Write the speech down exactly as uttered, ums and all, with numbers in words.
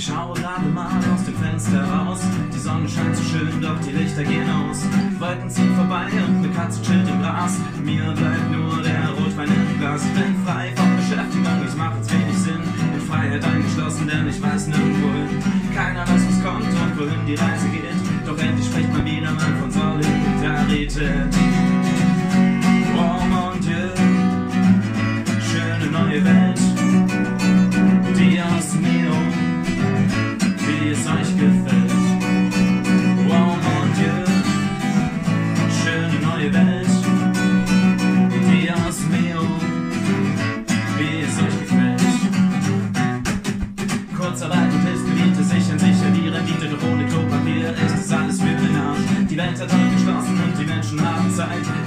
Ich schaue gerade mal aus dem Fenster raus. Die Sonne scheint so schön, doch die Lichter gehen aus. Wolken ziehen vorbei und eine Katze chillt im Gras. Mir bleibt nur der Rotwein im Glas. Ich bin frei von Beschäftigung, es macht jetzt wenig Sinn. In Freiheit eingeschlossen, denn ich weiß nirgendwo hin. Keiner weiß, was kommt und wohin die Reise geht. Doch endlich spricht man wieder mal von Solidarität. Oh mon Dieu, schöne neue Welt. Dios mio, wie es euch gefällt. Oh mon Dieu, schöne neue Welt. Dios mio, wie es euch gefällt. Kurzarbeit und Hilfsgebiete sichern sicher die Rendite, doch ohne Klopapier ist das alles für den Arsch. Die Welt hat heute geschlossen und die Menschen haben Zeit.